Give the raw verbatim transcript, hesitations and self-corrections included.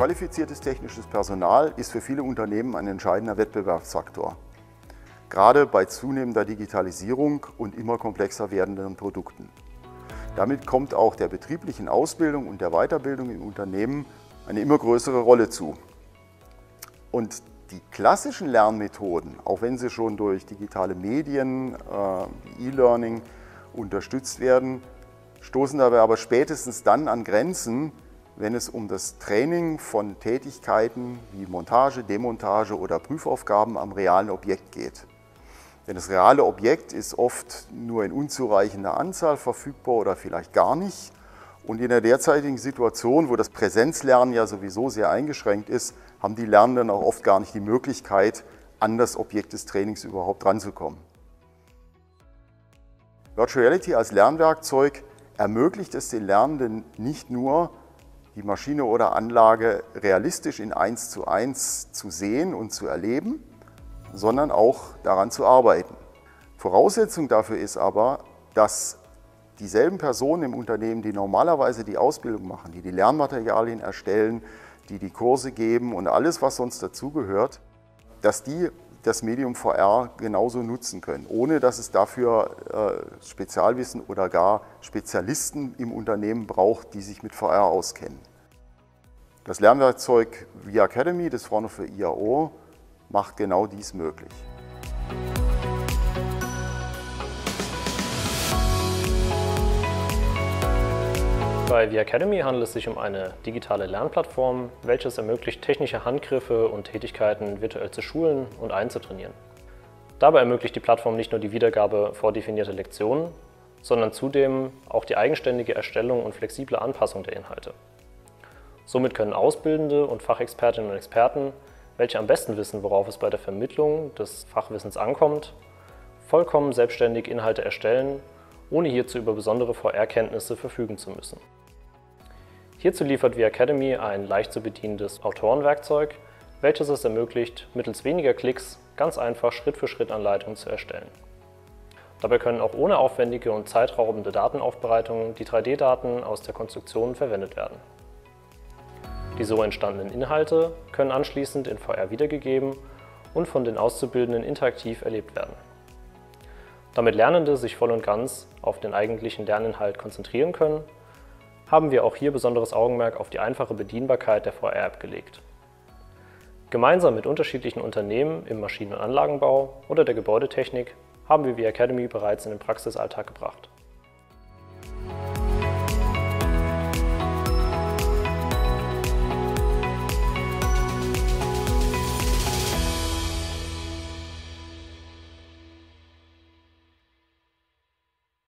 Qualifiziertes technisches Personal ist für viele Unternehmen ein entscheidender Wettbewerbsfaktor, gerade bei zunehmender Digitalisierung und immer komplexer werdenden Produkten. Damit kommt auch der betrieblichen Ausbildung und der Weiterbildung im Unternehmen eine immer größere Rolle zu. Und die klassischen Lernmethoden, auch wenn sie schon durch digitale Medien, wie E-Learning unterstützt werden, stoßen dabei aber spätestens dann an Grenzen, wenn es um das Training von Tätigkeiten wie Montage, Demontage oder Prüfaufgaben am realen Objekt geht. Denn das reale Objekt ist oft nur in unzureichender Anzahl verfügbar oder vielleicht gar nicht. Und in der derzeitigen Situation, wo das Präsenzlernen ja sowieso sehr eingeschränkt ist, haben die Lernenden auch oft gar nicht die Möglichkeit, an das Objekt des Trainings überhaupt ranzukommen. Virtual Reality als Lernwerkzeug ermöglicht es den Lernenden nicht nur, die Maschine oder Anlage realistisch in eins zu eins zu sehen und zu erleben, sondern auch daran zu arbeiten. Voraussetzung dafür ist aber, dass dieselben Personen im Unternehmen, die normalerweise die Ausbildung machen, die die Lernmaterialien erstellen, die die Kurse geben und alles, was sonst dazugehört, dass die das Medium V R genauso nutzen können, ohne dass es dafür äh, Spezialwissen oder gar Spezialisten im Unternehmen braucht, die sich mit V R auskennen. Das Lernwerkzeug vAcademy, das Fraunhofer I A O, macht genau dies möglich. Bei vAcademy handelt es sich um eine digitale Lernplattform, welche es ermöglicht, technische Handgriffe und Tätigkeiten virtuell zu schulen und einzutrainieren. Dabei ermöglicht die Plattform nicht nur die Wiedergabe vordefinierter Lektionen, sondern zudem auch die eigenständige Erstellung und flexible Anpassung der Inhalte. Somit können Auszubildende und Fachexpertinnen und Experten, welche am besten wissen, worauf es bei der Vermittlung des Fachwissens ankommt, vollkommen selbstständig Inhalte erstellen, ohne hierzu über besondere V R-Kenntnisse verfügen zu müssen. Hierzu liefert vAcademy ein leicht zu bedienendes Autorenwerkzeug, welches es ermöglicht, mittels weniger Klicks ganz einfach Schritt-für-Schritt-Anleitungen zu erstellen. Dabei können auch ohne aufwendige und zeitraubende Datenaufbereitungen die drei D Daten aus der Konstruktion verwendet werden. Die so entstandenen Inhalte können anschließend in V R wiedergegeben und von den Auszubildenden interaktiv erlebt werden. Damit Lernende sich voll und ganz auf den eigentlichen Lerninhalt konzentrieren können, haben wir auch hier besonderes Augenmerk auf die einfache Bedienbarkeit der V R-App gelegt. Gemeinsam mit unterschiedlichen Unternehmen im Maschinen- und Anlagenbau oder der Gebäudetechnik haben wir vAcademy bereits in den Praxisalltag gebracht.